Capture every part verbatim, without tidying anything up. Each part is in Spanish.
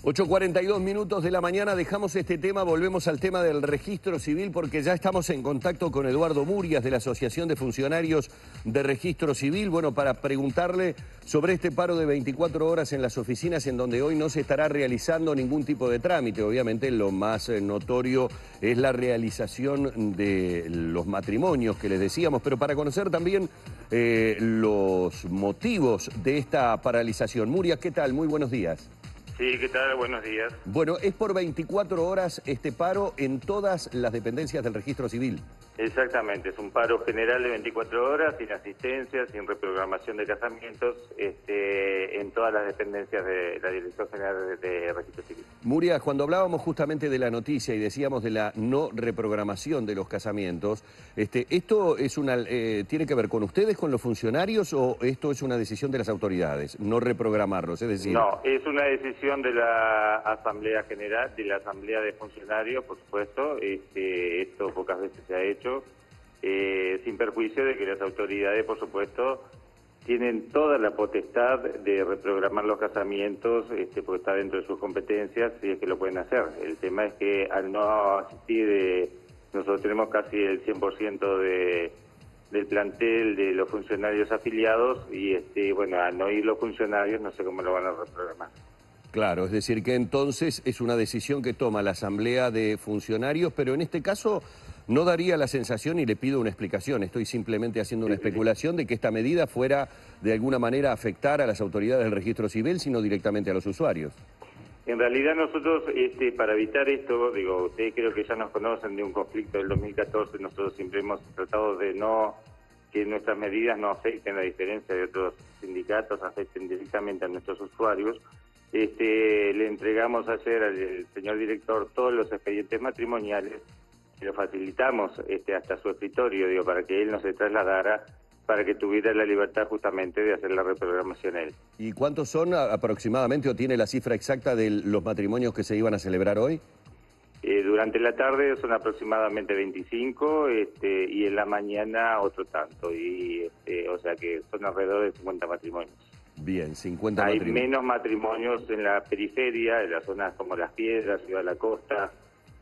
ocho cuarenta y dos minutos de la mañana, dejamos este tema, volvemos al tema del registro civil porque ya estamos en contacto con Eduardo Murias de la Asociación de Funcionarios de Registro Civil, bueno, para preguntarle sobre este paro de veinticuatro horas en las oficinas en donde hoy no se estará realizando ningún tipo de trámite. Obviamente lo más eh, notorio es la realización de los matrimonios que les decíamos, pero para conocer también eh, los motivos de esta paralización. Murias, ¿qué tal? Muy buenos días. Sí, ¿qué tal? Buenos días. Bueno, es por veinticuatro horas este paro en todas las dependencias del registro civil. Exactamente, es un paro general de veinticuatro horas, sin asistencia, sin reprogramación de casamientos, este, en todas las dependencias de la Dirección General de, de Registro Civil. Murias, cuando hablábamos justamente de la noticia y decíamos de la no reprogramación de los casamientos, este, ¿esto es una, eh, tiene que ver con ustedes, con los funcionarios, o esto es una decisión de las autoridades, no reprogramarlos? Es decir... No, es una decisión de la Asamblea General, de la Asamblea de Funcionarios, por supuesto. Este, esto pocas veces se ha hecho. Eh, sin perjuicio de que las autoridades, por supuesto, tienen toda la potestad de reprogramar los casamientos, este, porque está dentro de sus competencias y es que lo pueden hacer. El tema es que al no asistir, eh, nosotros tenemos casi el cien por ciento de, del plantel de los funcionarios afiliados y, este, bueno, al no ir los funcionarios no sé cómo lo van a reprogramar. Claro, es decir que entonces es una decisión que toma la Asamblea de Funcionarios, pero en este caso no daría la sensación, y le pido una explicación, estoy simplemente haciendo una especulación de que esta medida fuera de alguna manera a afectar a las autoridades del registro civil, sino directamente a los usuarios. En realidad nosotros, este, para evitar esto, digo, ustedes creo que ya nos conocen de un conflicto del dos mil catorce, nosotros siempre hemos tratado de no, que nuestras medidas no afecten, a diferencia de otros sindicatos, afecten directamente a nuestros usuarios. Este, le entregamos ayer al señor director todos los expedientes matrimoniales y lo facilitamos este, hasta su escritorio, digo, para que él no se trasladara, para que tuviera la libertad justamente de hacer la reprogramación él. ¿Y cuántos son aproximadamente, o tiene la cifra exacta de los matrimonios que se iban a celebrar hoy? Eh, durante la tarde son aproximadamente veinticinco este, y en la mañana otro tanto, y este, o sea que son alrededor de cincuenta matrimonios. Bien, cincuenta Hay matrimonios. menos matrimonios en la periferia, en las zonas como Las Piedras, Ciudad de la Costa,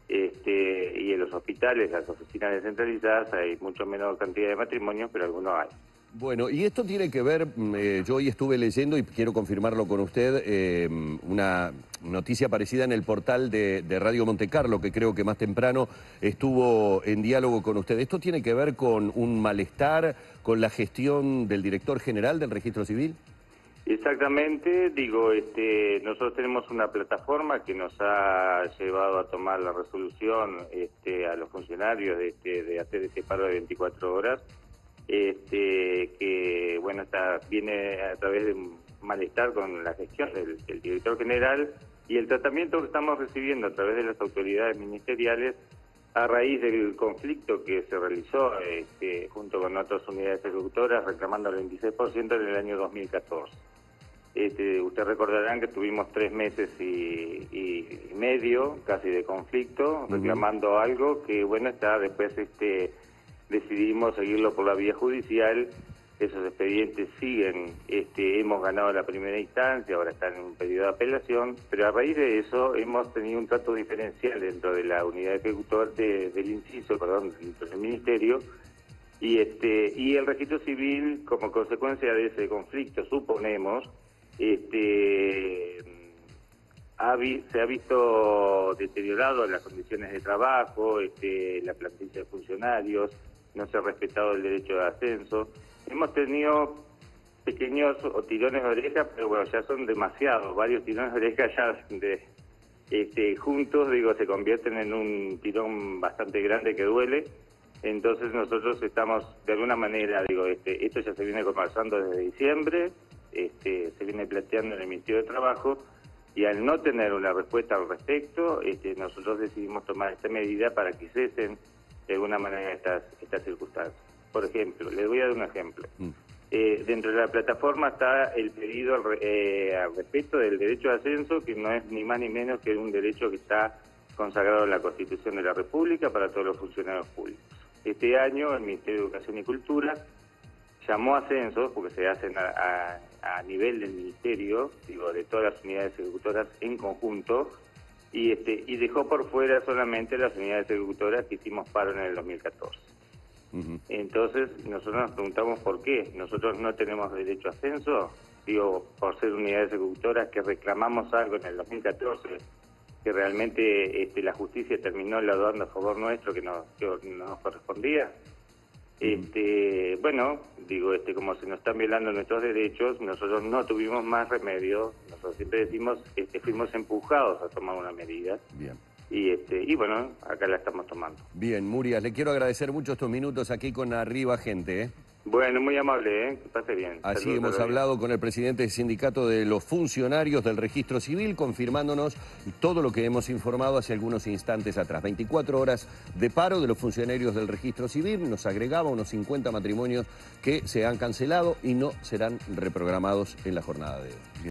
este, y en los hospitales, las oficinas descentralizadas, hay mucho menos cantidad de matrimonios, pero algunos hay. Bueno, y esto tiene que ver, eh, yo hoy estuve leyendo y quiero confirmarlo con usted, eh, una noticia parecida en el portal de, de Radio Monte Carlo, que creo que más temprano estuvo en diálogo con usted. ¿Esto tiene que ver con un malestar, con la gestión del director general del Registro Civil? Exactamente, digo, este, nosotros tenemos una plataforma que nos ha llevado a tomar la resolución este, a los funcionarios de, este, de hacer este paro de veinticuatro horas, este, que bueno, está, viene a través de un malestar con la gestión del, del director general y el tratamiento que estamos recibiendo a través de las autoridades ministeriales a raíz del conflicto que se realizó este, junto con otras unidades ejecutoras reclamando el veintiséis por ciento en el año dos mil catorce. Este, ustedes recordarán que tuvimos tres meses y, y medio casi de conflicto reclamando uh-huh. algo que bueno está después este decidimos seguirlo por la vía judicial. Esos expedientes siguen, este, hemos ganado la primera instancia, ahora están en un periodo de apelación, pero a raíz de eso hemos tenido un trato diferencial dentro de la unidad ejecutora de, del inciso, perdón, dentro del ministerio, y este y el registro civil, como consecuencia de ese conflicto, suponemos, este ha vi, se ha visto deteriorado las condiciones de trabajo, este, la plantilla de funcionarios, no se ha respetado el derecho de ascenso. Hemos tenido pequeños o tirones de oreja, pero bueno, ya son demasiados, varios tirones de oreja ya de, este, juntos, digo, se convierten en un tirón bastante grande que duele. Entonces nosotros estamos, de alguna manera, digo, este, esto ya se viene conversando desde diciembre, este, se viene planteando en el Ministerio de Trabajo, y al no tener una respuesta al respecto, este, nosotros decidimos tomar esta medida para que cesen de alguna manera estas, estas circunstancias. Por ejemplo, les voy a dar un ejemplo. Mm. Eh, dentro de la plataforma está el pedido al, eh, al respecto del derecho de ascenso, que no es ni más ni menos que un derecho que está consagrado en la Constitución de la República para todos los funcionarios públicos. Este año el Ministerio de Educación y Cultura llamó a ascensos, porque se hacen a, a, a nivel del Ministerio, digo, de todas las unidades ejecutoras en conjunto, y este y dejó por fuera solamente las unidades ejecutoras que hicimos paro en el dos mil catorce. Uh-huh. Entonces, nosotros nos preguntamos por qué. Nosotros no tenemos derecho a ascenso, digo, por ser unidades ejecutoras que reclamamos algo en el dos mil catorce, que realmente este, la justicia terminó laudando a favor nuestro que no, que no nos correspondía. Este, bueno, digo, este, como se nos están violando nuestros derechos, nosotros no tuvimos más remedio. Nosotros siempre decimos, este, fuimos empujados a tomar una medida. Bien. Y este, y bueno, acá la estamos tomando. Bien, Murias, le quiero agradecer mucho estos minutos aquí con Arriba Gente, ¿eh? Bueno, muy amable, ¿eh? Que pase bien. Así Saludos, hemos hablado con el presidente del sindicato de los funcionarios del registro civil, confirmándonos todo lo que hemos informado hace algunos instantes atrás. veinticuatro horas de paro de los funcionarios del registro civil, nos agregaba unos cincuenta matrimonios que se han cancelado y no serán reprogramados en la jornada de hoy.